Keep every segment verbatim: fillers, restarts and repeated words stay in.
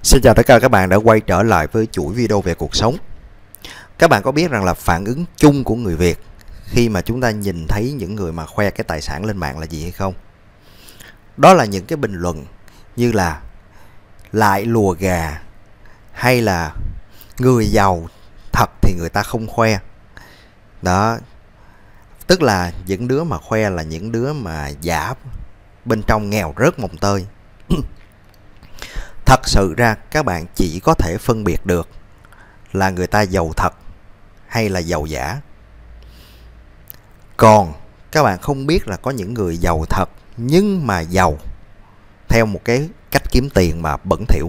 Xin chào tất cả các bạn đã quay trở lại với chuỗi video về cuộc sống. Các bạn có biết rằng là phản ứng chung của người Việt khi mà chúng ta nhìn thấy những người mà khoe cái tài sản lên mạng là gì hay không? Đó là những cái bình luận như là lại lùa gà, hay là người giàu thật thì người ta không khoe. Đó, tức là những đứa mà khoe là những đứa mà giả, bên trong nghèo rớt mồng tơi. Thật sự ra các bạn chỉ có thể phân biệt được là người ta giàu thật hay là giàu giả. Còn các bạn không biết là có những người giàu thật nhưng mà giàu theo một cái cách kiếm tiền mà bẩn thỉu.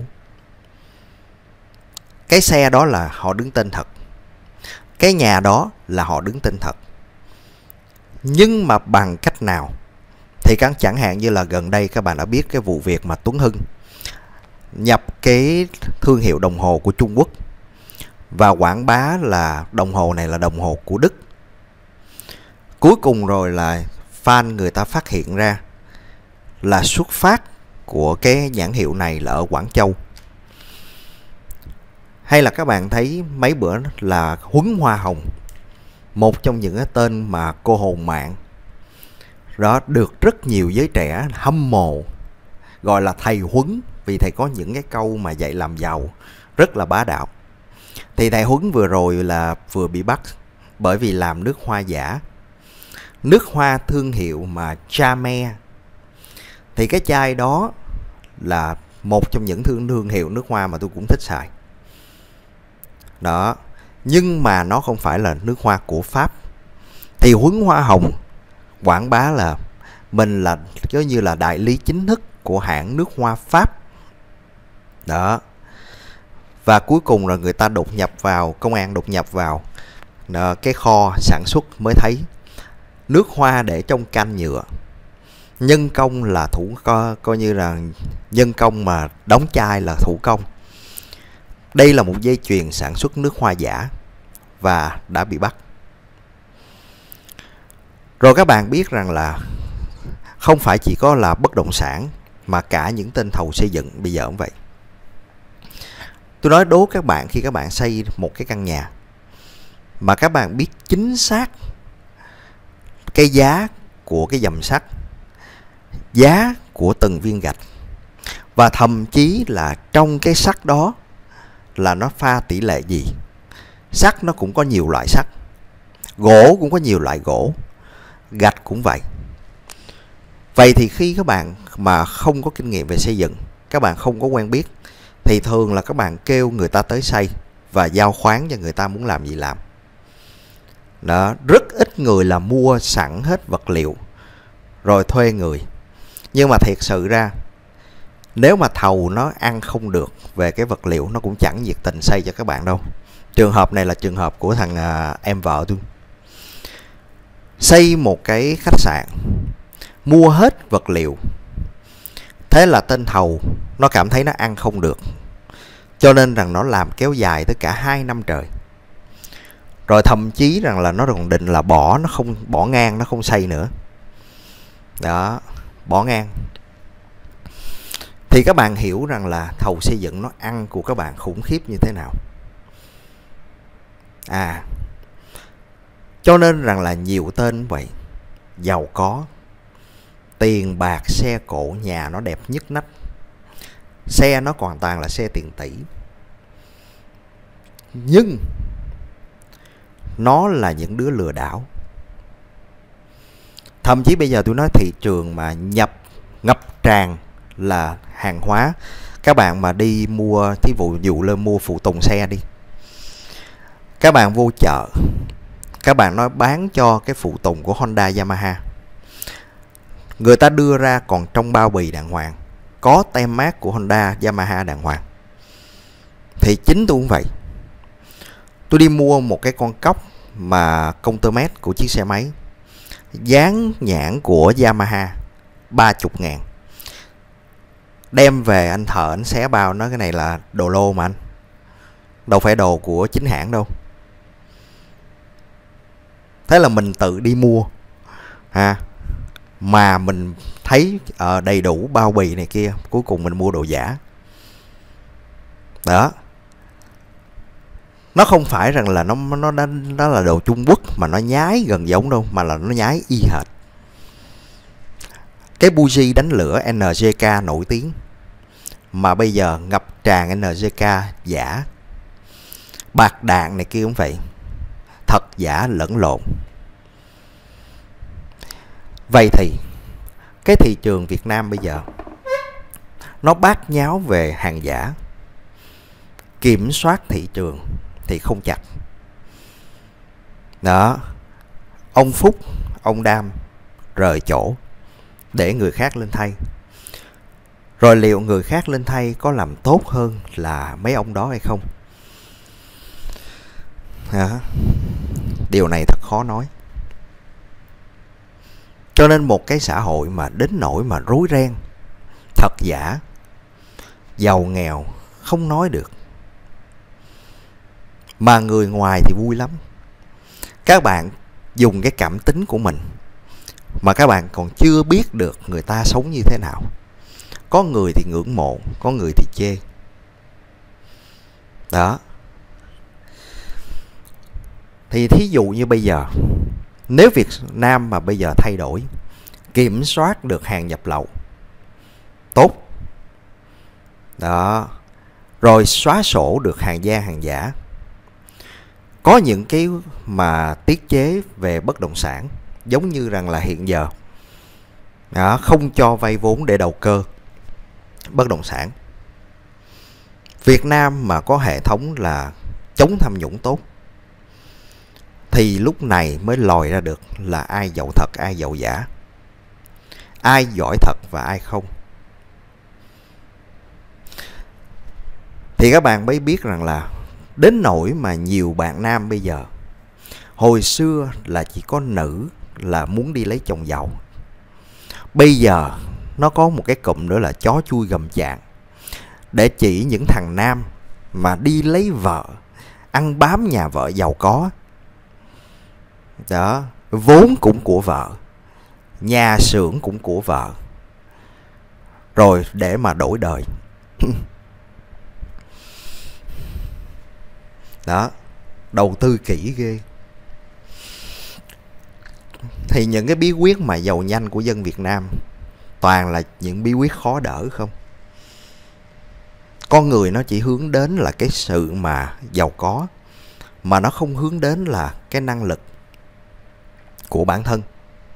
Cái xe đó là họ đứng tên thật, cái nhà đó là họ đứng tên thật, nhưng mà bằng cách nào thì các chẳng hạn như là gần đây các bạn đã biết cái vụ việc mà Tuấn Hưng nhập cái thương hiệu đồng hồ của Trung Quốc và quảng bá là đồng hồ này là đồng hồ của Đức. Cuối cùng rồi là fan người ta phát hiện ra là xuất phát của cái nhãn hiệu này là ở Quảng Châu. Hay là các bạn thấy mấy bữa là Huấn Hoa Hồng, một trong những cái tên mà cô hồn mạng đó, được rất nhiều giới trẻ hâm mộ gọi là thầy Huấn, vì thầy có những cái câu mà dạy làm giàu rất là bá đạo. Thì thầy Huấn vừa rồi là vừa bị bắt bởi vì làm nước hoa giả, nước hoa thương hiệu mà Chame. Thì cái chai đó là một trong những thương thương hiệu nước hoa mà tôi cũng thích xài đó, nhưng mà nó không phải là nước hoa của Pháp. Thì Huấn Hoa Hồng quảng bá là mình là giống như là đại lý chính thức của hãng nước hoa Pháp đó. Và cuối cùng là người ta đột nhập vào, công an đột nhập vào đó, cái kho sản xuất mới thấy nước hoa để trong can nhựa, nhân công là thủ co, coi như là nhân công mà đóng chai là thủ công. Đây là một dây chuyền sản xuất nước hoa giả và đã bị bắt. Rồi các bạn biết rằng là không phải chỉ có là bất động sản mà cả những tên thầu xây dựng bây giờ cũng vậy. Tôi nói đố các bạn, khi các bạn xây một cái căn nhà mà các bạn biết chính xác cái giá của cái dầm sắt, giá của từng viên gạch, và thậm chí là trong cái sắt đó là nó pha tỷ lệ gì. Sắt nó cũng có nhiều loại sắt, gỗ cũng có nhiều loại gỗ, gạch cũng vậy. Vậy thì khi các bạn mà không có kinh nghiệm về xây dựng, các bạn không có quen biết, thì thường là các bạn kêu người ta tới xây và giao khoán cho người ta muốn làm gì làm. Đó, rất ít người là mua sẵn hết vật liệu rồi thuê người. Nhưng mà thiệt sự ra nếu mà thầu nó ăn không được về cái vật liệu, nó cũng chẳng nhiệt tình xây cho các bạn đâu. Trường hợp này là trường hợp của thằng à, em vợ tôi. Xây một cái khách sạn, mua hết vật liệu, thế là tên thầu nó cảm thấy nó ăn không được, cho nên rằng nó làm kéo dài tới cả hai năm trời. Rồi thậm chí rằng là nó còn định là bỏ, nó không bỏ ngang, nó không xây nữa. Đó, bỏ ngang. Thì các bạn hiểu rằng là thầu xây dựng nó ăn của các bạn khủng khiếp như thế nào. À, cho nên rằng là nhiều tên vậy, giàu có, tiền bạc, xe cộ, nhà nó đẹp nhất nách, xe nó còn toàn là xe tiền tỷ, nhưng nó là những đứa lừa đảo. Thậm chí bây giờ tôi nói thị trường mà nhập ngập tràn là hàng hóa. Các bạn mà đi mua, thí dụ dụ lên mua phụ tùng xe đi, các bạn vô chợ, các bạn nói bán cho cái phụ tùng của Honda, Yamaha, người ta đưa ra còn trong bao bì đàng hoàng, có tem mác của Honda, Yamaha đàng hoàng. Thì chính tôi cũng vậy. Tôi đi mua một cái con cốc mà công tơ mét của chiếc xe máy, dán nhãn của Yamaha, ba mươi ngàn. Đem về anh thợ anh xé bao, nói cái này là đồ lô mà anh, đâu phải đồ của chính hãng đâu. Thế là mình tự đi mua ha, mà mình thấy uh, đầy đủ bao bì này kia, cuối cùng mình mua đồ giả. Đó, nó không phải rằng là nó nó nó, nó là đồ Trung Quốc mà nó nhái gần giống đâu, mà là nó nhái y hệt. Cái buji đánh lửa en giê ca nổi tiếng mà bây giờ ngập tràn en giê ca giả, bạc đạn này kia cũng vậy, thật giả lẫn lộn. Vậy thì cái thị trường Việt Nam bây giờ nó bát nháo về hàng giả, kiểm soát thị trường thì không chặt. Đó, ông Phúc, ông Đam rời chỗ để người khác lên thay. Rồi liệu người khác lên thay có làm tốt hơn là mấy ông đó hay không? Đó, điều này thật khó nói. Cho nên một cái xã hội mà đến nỗi mà rối ren, thật giả, giàu nghèo không nói được, mà người ngoài thì vui lắm. Các bạn dùng cái cảm tính của mình mà các bạn còn chưa biết được người ta sống như thế nào. Có người thì ngưỡng mộ, có người thì chê. Đó. Thì thí dụ như bây giờ, nếu Việt Nam mà bây giờ thay đổi, kiểm soát được hàng nhập lậu tốt, đó, rồi xóa sổ được hàng gian hàng giả, có những cái mà tiết chế về bất động sản, giống như rằng là hiện giờ, đó, không cho vay vốn để đầu cơ bất động sản. Việt Nam mà có hệ thống là chống tham nhũng tốt, thì lúc này mới lòi ra được là ai giàu thật, ai giàu giả, ai giỏi thật và ai không. Thì các bạn mới biết rằng là đến nỗi mà nhiều bạn nam bây giờ, hồi xưa là chỉ có nữ là muốn đi lấy chồng giàu, bây giờ nó có một cái cụm nữa là chó chui gầm chạng, để chỉ những thằng nam mà đi lấy vợ, ăn bám nhà vợ giàu có. Đó, vốn cũng của vợ, nhà xưởng cũng của vợ, rồi để mà đổi đời. Đó, đầu tư kỹ ghê. Thì những cái bí quyết mà giàu nhanh của dân Việt Nam toàn là những bí quyết khó đỡ không. Con người nó chỉ hướng đến là cái sự mà giàu có, mà nó không hướng đến là cái năng lực của bản thân.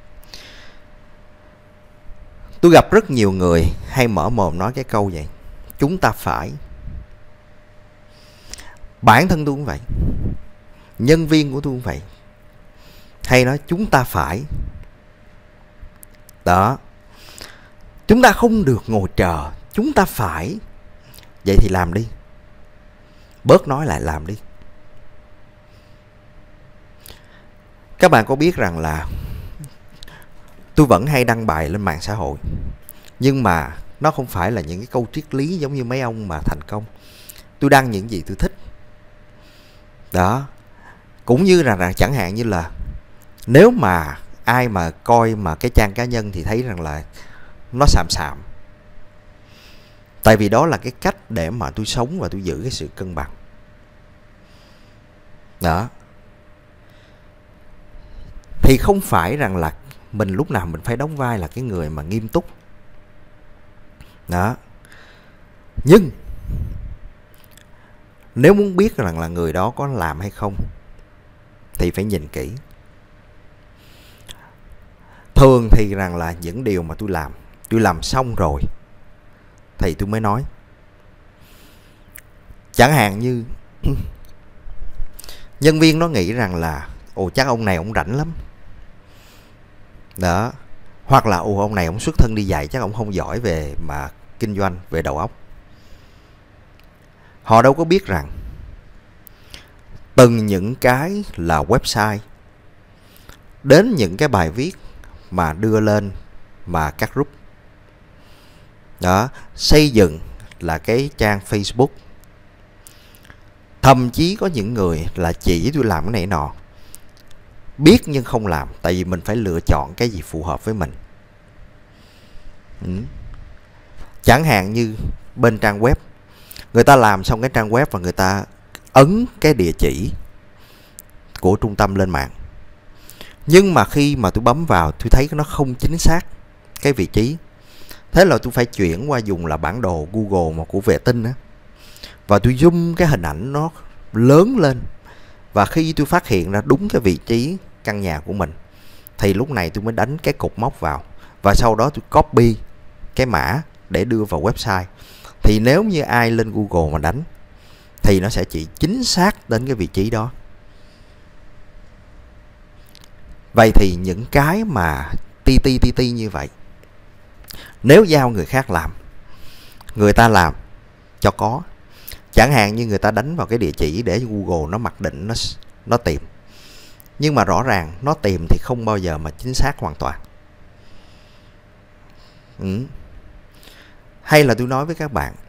Tôi gặp rất nhiều người hay mở mồm nói cái câu vậy: chúng ta phải. Bản thân tôi cũng vậy, nhân viên của tôi cũng vậy, hay nói chúng ta phải. Đó, chúng ta không được ngồi chờ, chúng ta phải. Vậy thì làm đi, bớt nói lại làm đi. Các bạn có biết rằng là tôi vẫn hay đăng bài lên mạng xã hội, nhưng mà nó không phải là những cái câu triết lý giống như mấy ông mà thành công. Tôi đăng những gì tôi thích. Đó, cũng như là, là chẳng hạn như là nếu mà ai mà coi mà cái trang cá nhân thì thấy rằng là nó xàm xàm, tại vì đó là cái cách để mà tôi sống và tôi giữ cái sự cân bằng. Đó, thì không phải rằng là mình lúc nào mình phải đóng vai là cái người mà nghiêm túc. Đó, nhưng nếu muốn biết rằng là người đó có làm hay không thì phải nhìn kỹ. Thường thì rằng là những điều mà tôi làm, tôi làm xong rồi thì tôi mới nói. Chẳng hạn như nhân viên nó nghĩ rằng là ồ chắc ông này ông rảnh lắm. Đó, hoặc là ồ ông này ông xuất thân đi dạy, chắc ông không giỏi về mà kinh doanh, về đầu óc. Họ đâu có biết rằng từng những cái là website, đến những cái bài viết mà đưa lên mà các group. Đó, xây dựng là cái trang Facebook. Thậm chí có những người là chỉ tôi làm cái này nọ, biết nhưng không làm, tại vì mình phải lựa chọn cái gì phù hợp với mình. ừ. Chẳng hạn như bên trang web, Người ta làm xong cái trang web và người ta ấn cái địa chỉ của trung tâm lên mạng. Nhưng mà khi mà tôi bấm vào, tôi thấy nó không chính xác cái vị trí. Thế là tôi phải chuyển qua dùng là bản đồ Google mà của vệ tinh á. Và tôi zoom cái hình ảnh nó lớn lên. Và khi tôi phát hiện ra đúng cái vị trí căn nhà của mình, thì lúc này tôi mới đánh cái cột mốc vào. Và sau đó tôi copy cái mã để đưa vào website. Thì nếu như ai lên Google mà đánh, thì nó sẽ chỉ chính xác đến cái vị trí đó. Vậy thì những cái mà ti ti ti ti như vậy, nếu giao người khác làm, người ta làm cho có. Chẳng hạn như người ta đánh vào cái địa chỉ để Google nó mặc định nó, nó tìm. Nhưng mà rõ ràng nó tìm thì không bao giờ mà chính xác hoàn toàn. Ừ. Hay là tôi nói với các bạn,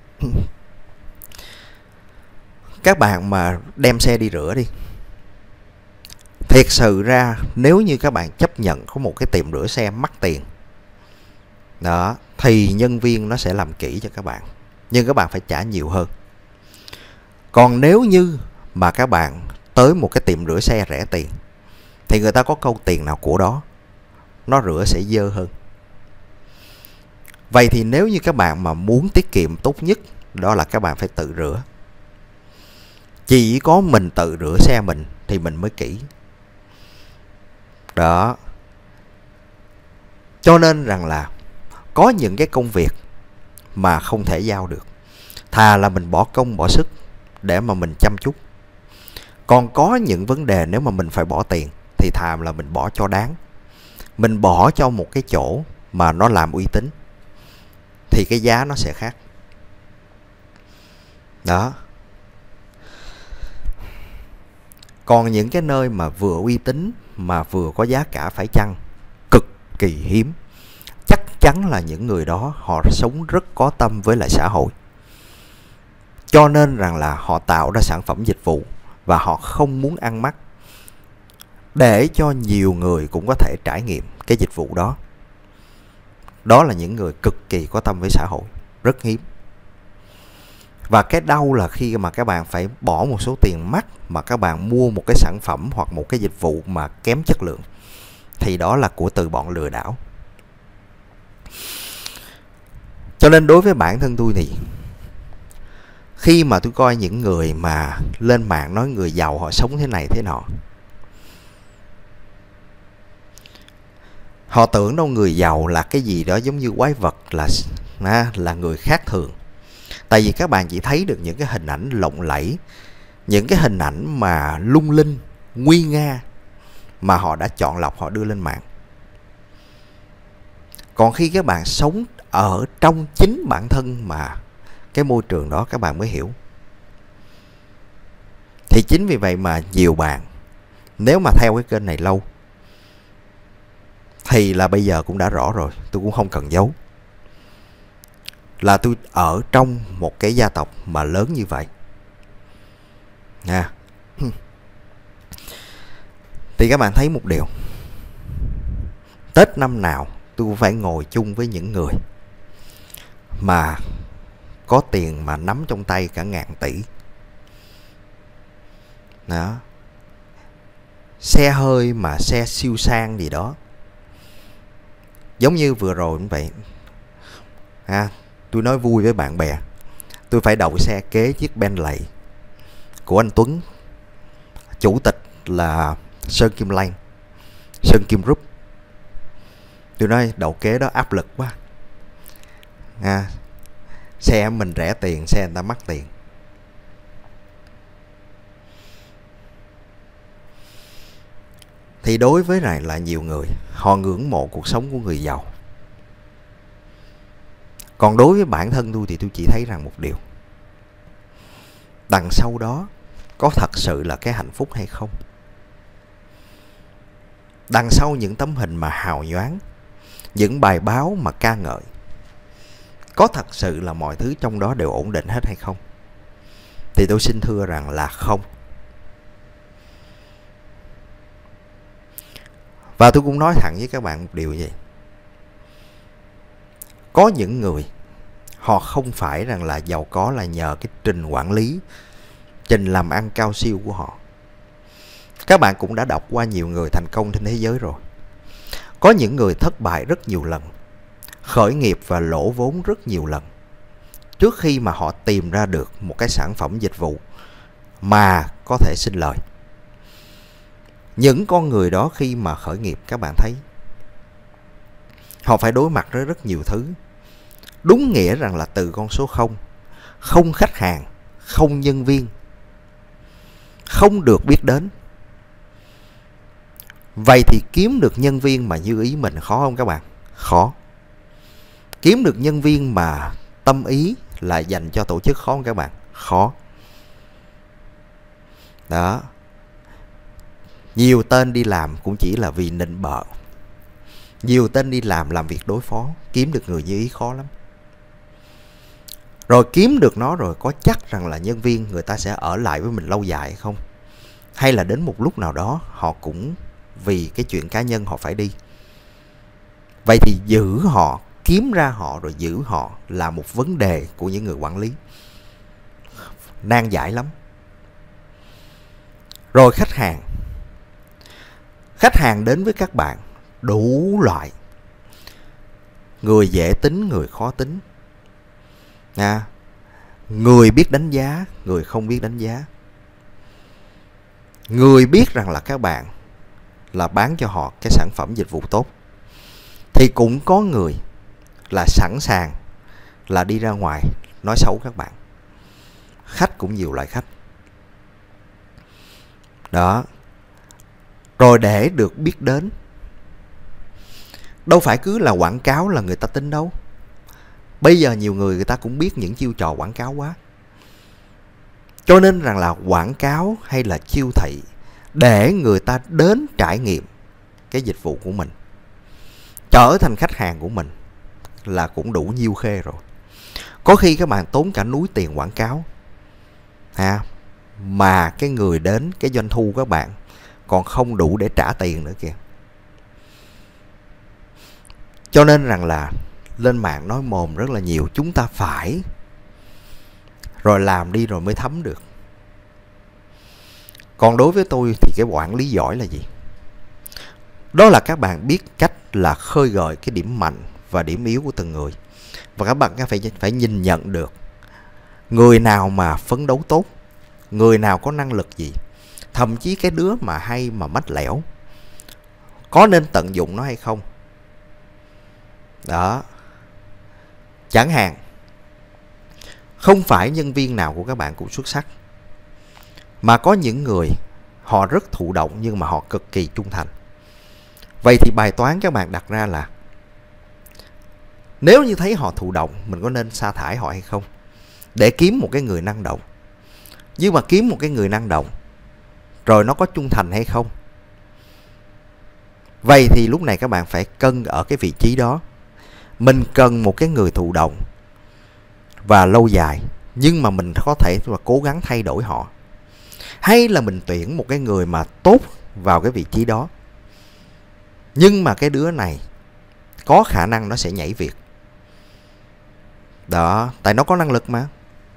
các bạn mà đem xe đi rửa đi, thiệt sự ra nếu như các bạn chấp nhận có một cái tiệm rửa xe mắc tiền đó, thì nhân viên nó sẽ làm kỹ cho các bạn, nhưng các bạn phải trả nhiều hơn. Còn nếu như mà các bạn tới một cái tiệm rửa xe rẻ tiền, thì người ta có câu tiền nào của đó, nó rửa sẽ dơ hơn. Vậy thì nếu như các bạn mà muốn tiết kiệm tốt nhất, đó là các bạn phải tự rửa. Chỉ có mình tự rửa xe mình thì mình mới kỹ. Đó. Cho nên rằng là có những cái công việc mà không thể giao được, thà là mình bỏ công bỏ sức để mà mình chăm chút. Còn có những vấn đề nếu mà mình phải bỏ tiền, thì thà là mình bỏ cho đáng. Mình bỏ cho một cái chỗ mà nó làm uy tín, thì cái giá nó sẽ khác. Đó. Còn những cái nơi mà vừa uy tín mà vừa có giá cả phải chăng, cực kỳ hiếm. Chắc chắn là những người đó họ sống rất có tâm với lại xã hội. Cho nên rằng là họ tạo ra sản phẩm dịch vụ và họ không muốn ăn mắc, để cho nhiều người cũng có thể trải nghiệm cái dịch vụ đó. Đó là những người cực kỳ có tâm với xã hội, rất hiếm. Và cái đau là khi mà các bạn phải bỏ một số tiền mắc mà các bạn mua một cái sản phẩm hoặc một cái dịch vụ mà kém chất lượng, thì đó là của từ bọn lừa đảo. Cho nên đối với bản thân tôi thì khi mà tôi coi những người mà lên mạng nói người giàu họ sống thế này thế nọ, họ tưởng đâu người giàu là cái gì đó giống như quái vật, là là người khác thường. Tại vì các bạn chỉ thấy được những cái hình ảnh lộng lẫy, những cái hình ảnh mà lung linh, nguy nga mà họ đã chọn lọc họ đưa lên mạng. Còn khi các bạn sống ở trong chính bản thân mà cái môi trường đó, các bạn mới hiểu. Thì chính vì vậy mà nhiều bạn, nếu mà theo cái kênh này lâu, thì là bây giờ cũng đã rõ rồi, tôi cũng không cần giấu, là tôi ở trong một cái gia tộc mà lớn như vậy nha. Thì các bạn thấy một điều, Tết năm nào tôi cũng phải ngồi chung với những người mà có tiền mà nắm trong tay cả ngàn tỷ. Đó. Xe hơi mà xe siêu sang gì đó. Giống như vừa rồi cũng vậy. À, tôi nói vui với bạn bè, tôi phải đậu xe kế chiếc Bentley của anh Tuấn, chủ tịch là Sơn Kim Lan, Sơn Kim Group. Tôi nói đậu kế đó áp lực quá. À, xe mình rẻ tiền, xe người ta mắc tiền. Thì đối với này là nhiều người, họ ngưỡng mộ cuộc sống của người giàu. Còn đối với bản thân tôi thì tôi chỉ thấy rằng một điều, đằng sau đó có thật sự là cái hạnh phúc hay không? Đằng sau những tấm hình mà hào nhoáng, những bài báo mà ca ngợi, có thật sự là mọi thứ trong đó đều ổn định hết hay không? Thì tôi xin thưa rằng là không. Và tôi cũng nói thẳng với các bạn một điều gì. Có những người họ không phải rằng là giàu có là nhờ cái trình quản lý, trình làm ăn cao siêu của họ. Các bạn cũng đã đọc qua nhiều người thành công trên thế giới rồi. Có những người thất bại rất nhiều lần, khởi nghiệp và lỗ vốn rất nhiều lần, trước khi mà họ tìm ra được một cái sản phẩm dịch vụ mà có thể sinh lời. Những con người đó khi mà khởi nghiệp, các bạn thấy họ phải đối mặt với rất nhiều thứ. Đúng nghĩa rằng là từ con số không, không khách hàng, không nhân viên, không được biết đến. Vậy thì kiếm được nhân viên mà như ý mình khó không các bạn? Khó. Kiếm được nhân viên mà tâm ý là dành cho tổ chức khó không các bạn? Khó. Đó. Nhiều tên đi làm cũng chỉ là vì nịnh bợ. Nhiều tên đi làm làm việc đối phó, kiếm được người như ý khó lắm. Rồi kiếm được nó rồi có chắc rằng là nhân viên người ta sẽ ở lại với mình lâu dài không? Hay là đến một lúc nào đó họ cũng vì cái chuyện cá nhân họ phải đi. Vậy thì giữ họ, kiếm ra họ rồi giữ họ là một vấn đề của những người quản lý. Nan giải lắm. Rồi khách hàng. Khách hàng đến với các bạn đủ loại. Người dễ tính, người khó tính. À, người biết đánh giá, người không biết đánh giá. Người biết rằng là các bạn là bán cho họ cái sản phẩm dịch vụ tốt. Thì cũng có người là sẵn sàng là đi ra ngoài nói xấu các bạn. Khách cũng nhiều loại khách. Đó. Rồi để được biết đến, đâu phải cứ là quảng cáo là người ta tin đâu. Bây giờ nhiều người người ta cũng biết những chiêu trò quảng cáo quá. Cho nên rằng là quảng cáo hay là chiêu thị để người ta đến trải nghiệm cái dịch vụ của mình, trở thành khách hàng của mình là cũng đủ nhiêu khê rồi. Có khi các bạn tốn cả núi tiền quảng cáo ha, mà cái người đến, cái doanh thu các bạn còn không đủ để trả tiền nữa kìa. Cho nên rằng là lên mạng nói mồm rất là nhiều. Chúng ta phải rồi làm đi rồi mới thấm được. Còn đối với tôi thì cái quản lý giỏi là gì? Đó là các bạn biết cách là khơi gợi cái điểm mạnh và điểm yếu của từng người. Và các bạn phải, phải nhìn nhận được người nào mà phấn đấu tốt, người nào có năng lực gì. Thậm chí cái đứa mà hay mà mách lẻo, có nên tận dụng nó hay không? Đó. Chẳng hạn, không phải nhân viên nào của các bạn cũng xuất sắc, mà có những người họ rất thụ động nhưng mà họ cực kỳ trung thành. Vậy thì bài toán các bạn đặt ra là nếu như thấy họ thụ động, mình có nên sa thải họ hay không? Để kiếm một cái người năng động. Nhưng mà kiếm một cái người năng động rồi nó có trung thành hay không? Vậy thì lúc này các bạn phải cân ở cái vị trí đó. Mình cần một cái người thụ động và lâu dài, nhưng mà mình có thể và cố gắng thay đổi họ. Hay là mình tuyển một cái người mà tốt vào cái vị trí đó, nhưng mà cái đứa này có khả năng nó sẽ nhảy việc. Đó, tại nó có năng lực mà.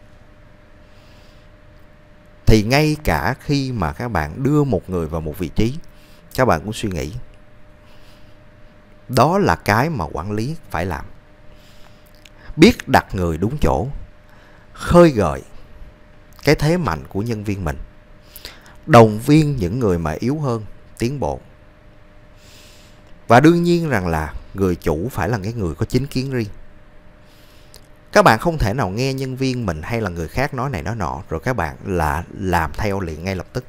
Thì ngay cả khi mà các bạn đưa một người vào một vị trí, các bạn cũng suy nghĩ. Đó là cái mà quản lý phải làm. Biết đặt người đúng chỗ, khơi gợi cái thế mạnh của nhân viên mình, động viên những người mà yếu hơn tiến bộ. Và đương nhiên rằng là người chủ phải là cái người có chính kiến riêng. Các bạn không thể nào nghe nhân viên mình hay là người khác nói này nói nọ rồi các bạn là làm theo liền ngay lập tức.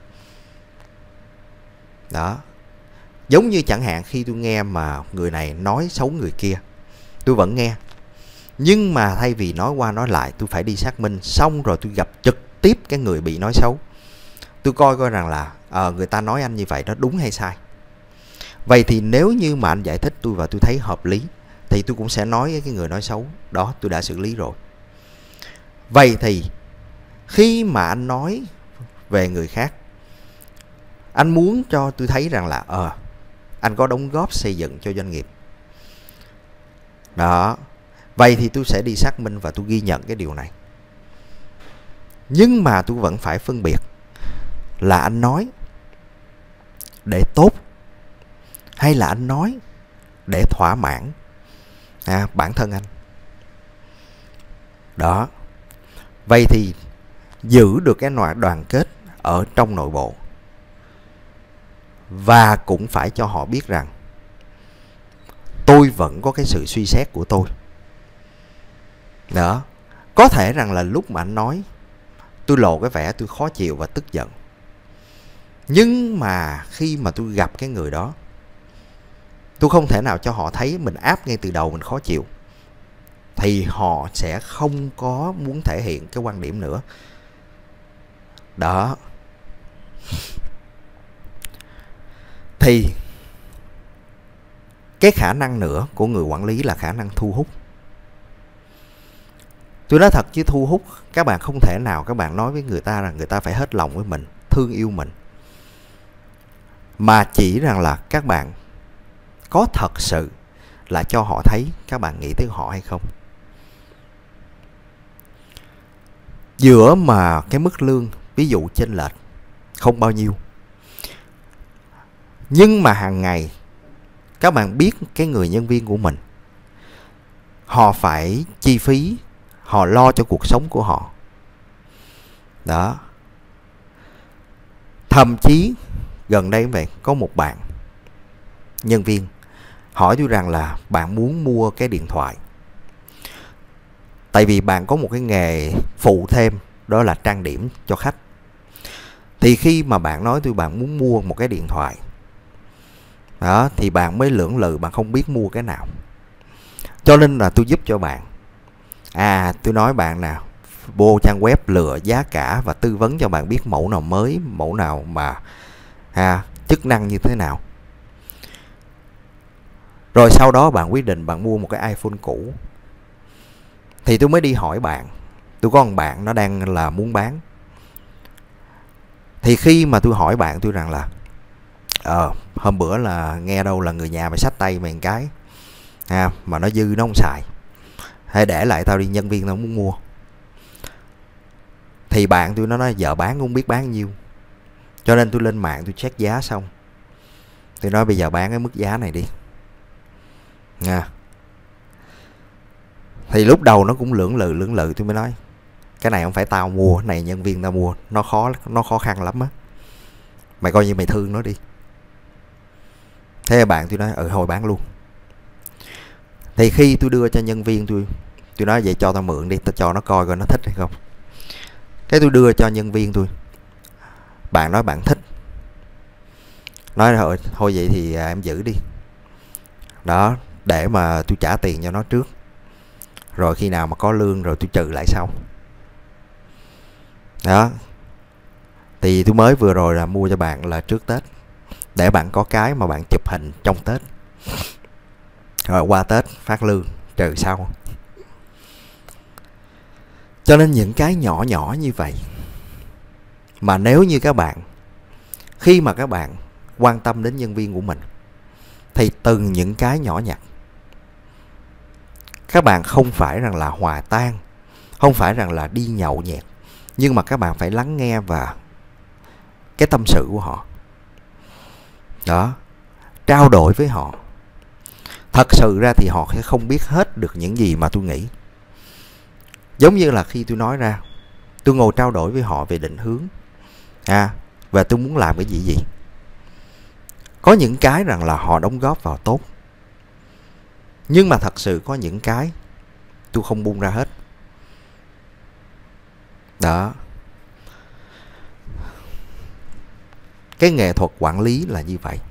Đó. Giống như chẳng hạn khi tôi nghe mà người này nói xấu người kia, tôi vẫn nghe. Nhưng mà thay vì nói qua nói lại, tôi phải đi xác minh, xong rồi tôi gặp trực tiếp cái người bị nói xấu. Tôi coi coi rằng là à, người ta nói anh như vậy đó đúng hay sai. Vậy thì nếu như mà anh giải thích tôi và tôi thấy hợp lý, thì tôi cũng sẽ nói với cái người nói xấu đó, tôi đã xử lý rồi. Vậy thì khi mà anh nói về người khác, anh muốn cho tôi thấy rằng là ờ à, anh có đóng góp xây dựng cho doanh nghiệp. Đó. Vậy thì tôi sẽ đi xác minh và tôi ghi nhận cái điều này. Nhưng mà tôi vẫn phải phân biệt là anh nói để tốt hay là anh nói để thỏa mãn à, bản thân anh. Đó. Vậy thì giữ được cái loại đoàn kết ở trong nội bộ, và cũng phải cho họ biết rằng tôi vẫn có cái sự suy xét của tôi. Đó. Có thể rằng là lúc mà anh nói tôi lộ cái vẻ tôi khó chịu và tức giận, nhưng mà khi mà tôi gặp cái người đó, tôi không thể nào cho họ thấy mình áp ngay từ đầu mình khó chịu, thì họ sẽ không có muốn thể hiện cái quan điểm nữa. Đó. Thì cái khả năng nữa của người quản lý là khả năng thu hút. Tôi nói thật chứ thu hút, các bạn không thể nào các bạn nói với người ta rằng người ta phải hết lòng với mình, thương yêu mình, mà chỉ rằng là các bạn có thật sự là cho họ thấy các bạn nghĩ tới họ hay không. Giữa mà cái mức lương ví dụ chênh lệch không bao nhiêu, nhưng mà hàng ngày các bạn biết cái người nhân viên của mình, họ phải chi phí, họ lo cho cuộc sống của họ. Đó. Thậm chí gần đây vậy, có một bạn nhân viên hỏi tôi rằng là bạn muốn mua cái điện thoại, tại vì bạn có một cái nghề phụ thêm, đó là trang điểm cho khách. Thì khi mà bạn nói tôi bạn muốn mua một cái điện thoại, đó, thì bạn mới lưỡng lự, bạn không biết mua cái nào. Cho nên là tôi giúp cho bạn. À, tôi nói bạn nào, vô trang web lựa giá cả và tư vấn cho bạn biết mẫu nào mới, mẫu nào mà à, chức năng như thế nào. Rồi sau đó bạn quyết định bạn mua một cái iPhone cũ. Thì tôi mới đi hỏi bạn, tôi có một bạn nó đang là muốn bán. Thì khi mà tôi hỏi bạn tôi rằng là Ờ, hôm bữa là nghe đâu là người nhà mày xách tay mày một cái à, mà nó dư nó không xài, hay để lại tao đi, nhân viên tao muốn mua. Thì bạn tôi nó nói vợ bán cũng biết bán nhiêu, cho nên tôi lên mạng tôi check giá xong tôi nói bây giờ bán cái mức giá này đi nha. Thì lúc đầu nó cũng lưỡng lự lưỡng lự tôi mới nói cái này không phải tao mua, cái này nhân viên tao mua, nó khó nó khó khăn lắm á, mày coi như mày thương nó đi. Thế bạn tôi nói ừ thôi bán luôn. Thì khi tôi đưa cho nhân viên tôi tôi nói vậy cho tao mượn đi, tao cho nó coi coi nó thích hay không. Cái tôi đưa cho nhân viên tôi, bạn nói bạn thích, nói rồi thôi vậy thì à, em giữ đi. Đó, để mà tôi trả tiền cho nó trước, rồi khi nào mà có lương rồi tôi trừ lại sau. Đó. Thì tôi mới vừa rồi là mua cho bạn là trước Tết, để bạn có cái mà bạn chụp hình trong Tết, rồi qua Tết phát lương trừ sau. Cho nên những cái nhỏ nhỏ như vậy, mà nếu như các bạn, khi mà các bạn quan tâm đến nhân viên của mình, thì từng những cái nhỏ nhặt, các bạn không phải rằng là hòa tan, không phải rằng là đi nhậu nhẹt, nhưng mà các bạn phải lắng nghe và cái tâm sự của họ. Đó, trao đổi với họ. Thật sự ra thì họ sẽ không biết hết được những gì mà tôi nghĩ. Giống như là khi tôi nói ra, tôi ngồi trao đổi với họ về định hướng à, và tôi muốn làm cái gì gì. Có những cái rằng là họ đóng góp vào tốt, nhưng mà thật sự có những cái tôi không buông ra hết. Đó. Cái nghệ thuật quản lý là như vậy.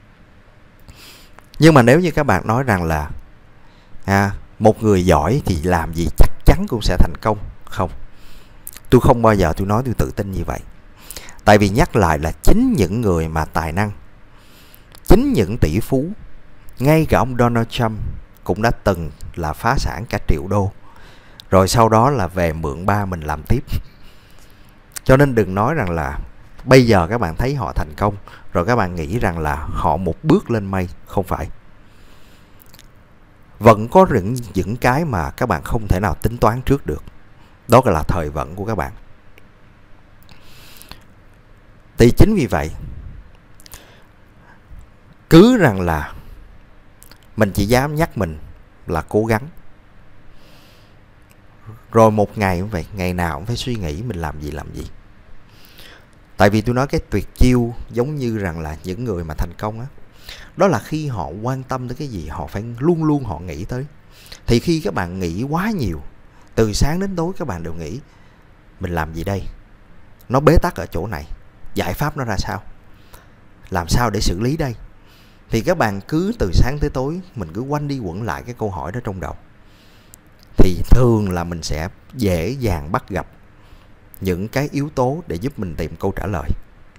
Nhưng mà nếu như các bạn nói rằng là à, một người giỏi thì làm gì chắc chắn cũng sẽ thành công, không, tôi không bao giờ tôi nói tôi tự tin như vậy. Tại vì nhắc lại là chính những người mà tài năng, chính những tỷ phú, ngay cả ông Donald Trump cũng đã từng là phá sản cả triệu đô, rồi sau đó là về mượn ba mình làm tiếp. Cho nên đừng nói rằng là bây giờ các bạn thấy họ thành công rồi các bạn nghĩ rằng là họ một bước lên mây. Không phải. Vẫn có những, những cái mà các bạn không thể nào tính toán trước được. Đó là thời vận của các bạn. Thì chính vì vậy, cứ rằng là mình chỉ dám nhắc mình là cố gắng. Rồi một ngày cũng vậy, ngày nào cũng phải suy nghĩ mình làm gì làm gì. Tại vì tôi nói cái tuyệt chiêu giống như rằng là những người mà thành công á, đó là khi họ quan tâm tới cái gì họ phải luôn luôn họ nghĩ tới. Thì khi các bạn nghĩ quá nhiều, từ sáng đến tối các bạn đều nghĩ mình làm gì đây, nó bế tắc ở chỗ này, giải pháp nó ra sao, làm sao để xử lý đây, thì các bạn cứ từ sáng tới tối mình cứ quanh đi quẩn lại cái câu hỏi đó trong đầu, thì thường là mình sẽ dễ dàng bắt gặp những cái yếu tố để giúp mình tìm câu trả lời.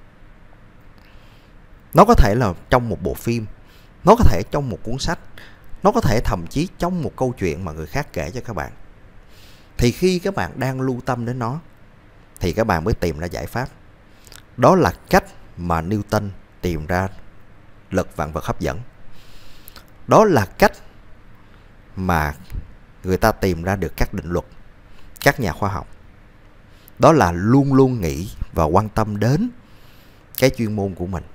Nó có thể là trong một bộ phim, nó có thể trong một cuốn sách, nó có thể thậm chí trong một câu chuyện mà người khác kể cho các bạn. Thì khi các bạn đang lưu tâm đến nó thì các bạn mới tìm ra giải pháp. Đó là cách mà Newton tìm ra lực vạn vật hấp dẫn. Đó là cách mà người ta tìm ra được các định luật, các nhà khoa học. Đó là luôn luôn nghĩ và quan tâm đến cái chuyên môn của mình.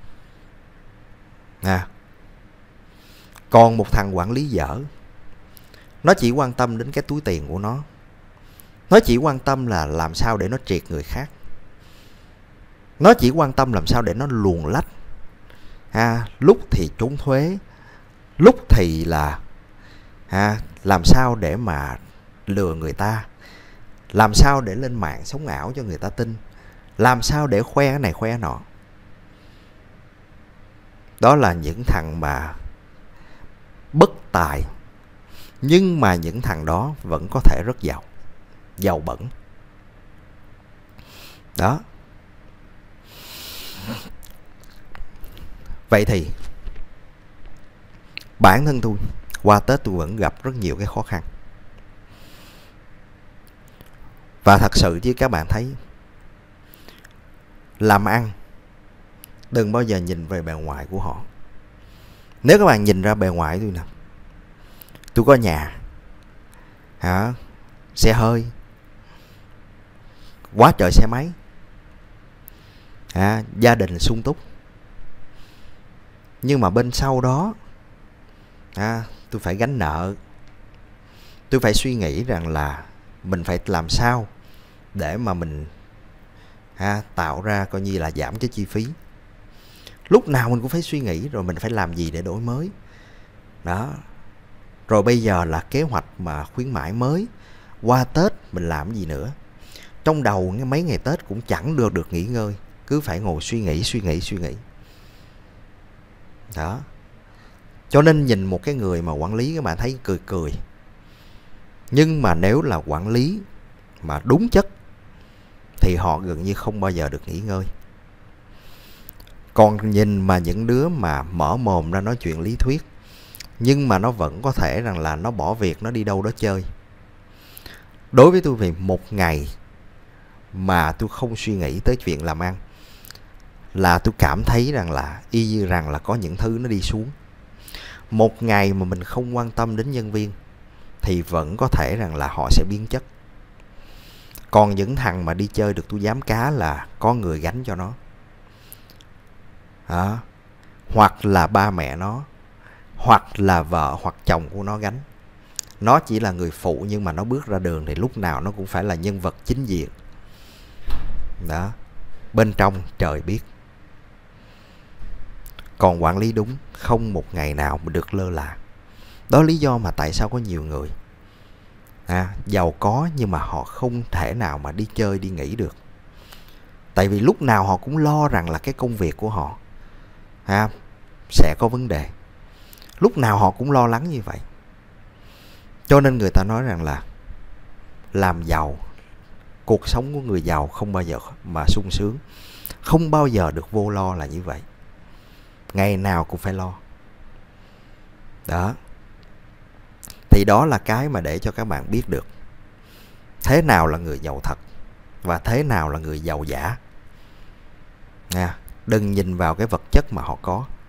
À, còn một thằng quản lý dở, nó chỉ quan tâm đến cái túi tiền của nó. Nó chỉ quan tâm là làm sao để nó triệt người khác. Nó chỉ quan tâm làm sao để nó luồn lách. À, lúc thì trốn thuế, lúc thì là à, làm sao để mà lừa người ta, làm sao để lên mạng sống ảo cho người ta tin, làm sao để khoe cái này khoe cái nọ. Đó là những thằng mà bất tài. Nhưng mà những thằng đó vẫn có thể rất giàu, giàu bẩn. Đó. Vậy thì bản thân tôi qua Tết tôi vẫn gặp rất nhiều cái khó khăn. Và thật sự chứ các bạn thấy, làm ăn đừng bao giờ nhìn về bề ngoài của họ. Nếu các bạn nhìn ra bề ngoài tôi nè, tôi có nhà, hả, xe hơi, quá trời xe máy, à, gia đình sung túc. Nhưng mà bên sau đó à, tôi phải gánh nợ. Tôi phải suy nghĩ rằng là mình phải làm sao để mà mình à, tạo ra coi như là giảm cái chi phí. Lúc nào mình cũng phải suy nghĩ rồi mình phải làm gì để đổi mới. Đó. Rồi bây giờ là kế hoạch mà khuyến mãi mới, qua Tết mình làm gì nữa. Trong đầu mấy ngày Tết cũng chẳng được được nghỉ ngơi, cứ phải ngồi suy nghĩ suy nghĩ suy nghĩ. Đó. Cho nên nhìn một cái người mà quản lý các bạn thấy cười cười. Nhưng mà nếu là quản lý mà đúng chất thì họ gần như không bao giờ được nghỉ ngơi. Còn nhìn mà những đứa mà mở mồm ra nói chuyện lý thuyết, nhưng mà nó vẫn có thể rằng là nó bỏ việc, nó đi đâu đó chơi. Đối với tôi thì một ngày mà tôi không suy nghĩ tới chuyện làm ăn là tôi cảm thấy rằng là y như rằng là có những thứ nó đi xuống. Một ngày mà mình không quan tâm đến nhân viên thì vẫn có thể rằng là họ sẽ biến chất. Còn những thằng mà đi chơi được tôi dám cá là có người gánh cho nó. À, hoặc là ba mẹ nó, hoặc là vợ hoặc chồng của nó gánh. Nó chỉ là người phụ nhưng mà nó bước ra đường thì lúc nào nó cũng phải là nhân vật chính diện. Đó. Bên trong trời biết. Còn quản lý đúng, không một ngày nào mà được lơ là. Đó lý do mà tại sao có nhiều người à, giàu có nhưng mà họ không thể nào mà đi chơi đi nghỉ được. Tại vì lúc nào họ cũng lo rằng là cái công việc của họ à, sẽ có vấn đề. Lúc nào họ cũng lo lắng như vậy. Cho nên người ta nói rằng là làm giàu, cuộc sống của người giàu không bao giờ mà sung sướng, không bao giờ được vô lo là như vậy. Ngày nào cũng phải lo. Đó. Thì đó là cái mà để cho các bạn biết được thế nào là người giàu thật và thế nào là người giàu giả. À, đừng nhìn vào cái vật chất mà họ có.